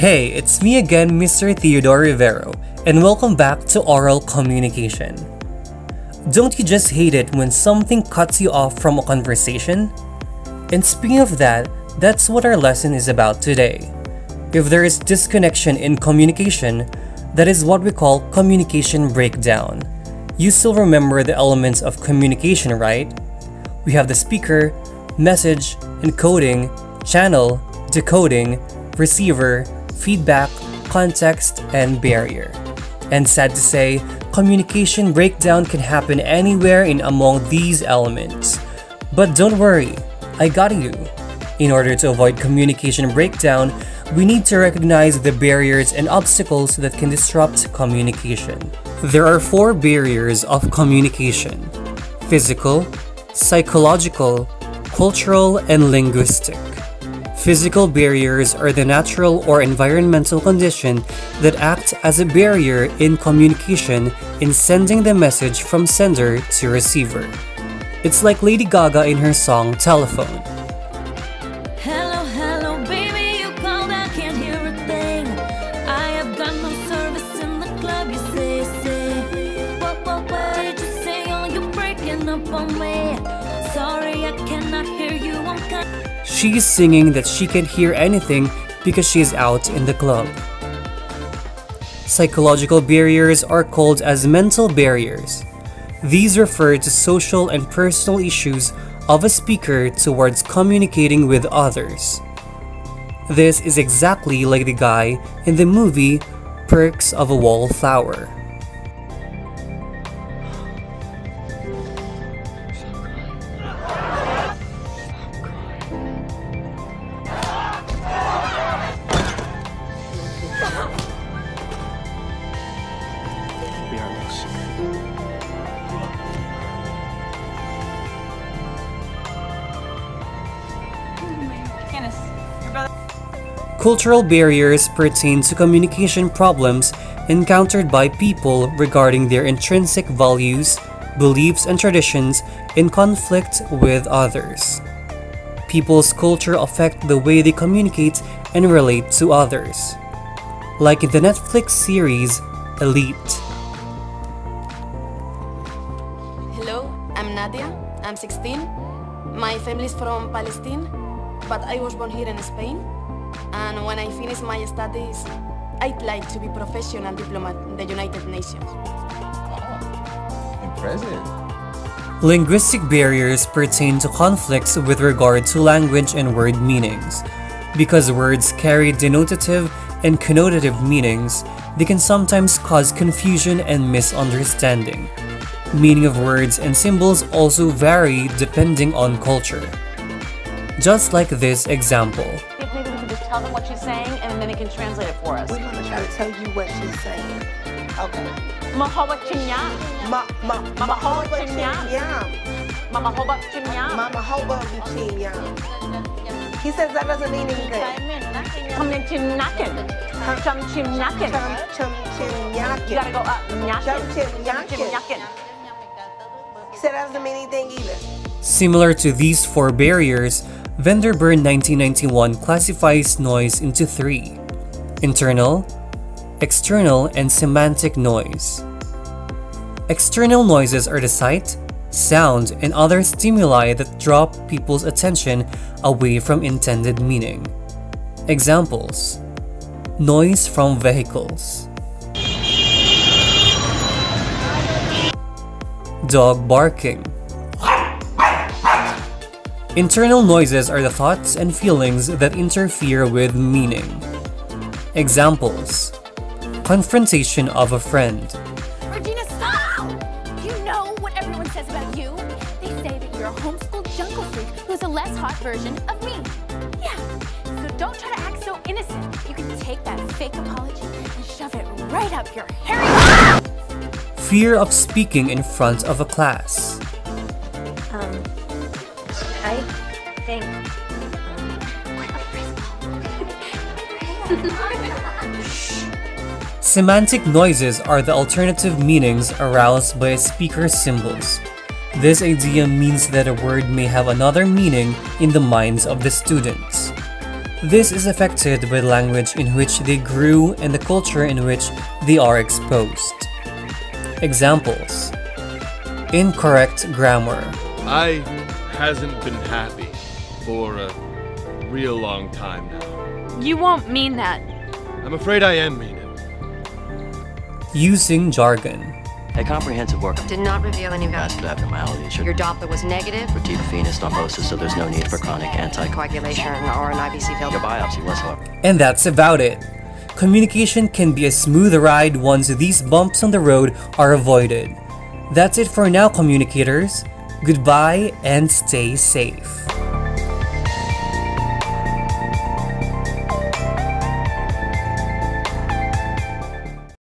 Hey, it's me again, Mr. Theodore Rivero, and welcome back to Oral Communication. Don't you just hate it when something cuts you off from a conversation? And speaking of that, that's what our lesson is about today. If there is disconnection in communication, that is what we call communication breakdown. You still remember the elements of communication, right? We have the speaker, message, encoding, channel, decoding, receiver, feedback, context, and barrier. And sad to say, communication breakdown can happen anywhere in among these elements. But don't worry, I got you. In order to avoid communication breakdown, we need to recognize the barriers and obstacles that can disrupt communication. There are 4 barriers of communication: physical, psychological, cultural, and linguistic. Physical barriers are the natural or environmental condition that act as a barrier in communication in sending the message from sender to receiver. It's like Lady Gaga in her song Telephone. Hello, hello, baby, you called, I can't hear a thing. I have got no service in the club, you say. What did you say? Oh, you're breaking up on me. Sorry, I cannot hear you, I'm She is singing that she can't hear anything because she is out in the club. Psychological barriers are called as mental barriers. These refer to social and personal issues of a speaker towards communicating with others. This is exactly like the guy in the movie Perks of a Wallflower. Cultural barriers pertain to communication problems encountered by people regarding their intrinsic values, beliefs, and traditions in conflict with others. People's culture affect the way they communicate and relate to others. Like in the Netflix series Elite. Hello, I'm Nadia. I'm 16. My family is from Palestine, but I was born here in Spain. And when I finish my studies, I'd like to be professional diplomat in the United Nations. Impressive. Linguistic barriers pertain to conflicts with regard to language and word meanings. Because words carry denotative and connotative meanings, they can sometimes cause confusion and misunderstanding. Meaning of words and symbols also vary depending on culture. Just like this example. Maybe we can just tell them what she's saying and then they can translate it for us. We're gonna try to tell you what she's saying. Okay. Mahoba chinya. Mahoba chinya. Mahoba chinya. Mahoba chinya. He says that doesn't mean anything. Chum chimnakin. Chum chimnakin. Chum chimnakin. You gotta go up. Chum chimnakin. He said that doesn't mean anything either. Similar to these 4 barriers, Vanderburn 1991 classifies noise into 3: internal, external, and semantic noise. External noises are the sight, sound, and other stimuli that draw people's attention away from intended meaning. Examples: noise from vehicles, dog barking. Internal noises are the thoughts and feelings that interfere with meaning. Examples: confrontation of a friend. Regina, stop! You know what everyone says about you? They say that you're a homeschooled jungle freak who's a less hot version of me. Yeah, so don't try to act so innocent. You can take that fake apology and shove it right up your hairy... Fear of speaking in front of a class. I think... Semantic noises are the alternative meanings aroused by a speaker's symbols. This idea means that a word may have another meaning in the minds of the students. This is affected by the language in which they grew and the culture in which they are exposed. Examples: incorrect grammar. I hasn't been happy for a real long time now. You won't mean that. I'm afraid I am meaning. Using jargon. A comprehensive workup did not reveal any vascular abnormalities. Your Doppler was negative for deep venous thrombosis, so there's no need for chronic anticoagulation or an IVC failure. Your biopsy was, however. And that's about it. Communication can be a smooth ride once these bumps on the road are avoided. That's it for now, communicators. Goodbye and stay safe.